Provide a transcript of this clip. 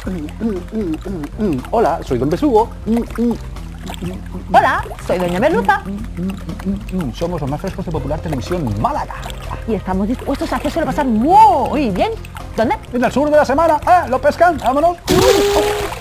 Hola, soy Don Besugo. Hola, soy Doña Merluza Somos los más frescos de Popular Televisión Málaga. y estamos dispuestos a hacérselo pasar muy bien. ¿Dónde? En el sur de la semana. ¿Lo pescan? Vámonos.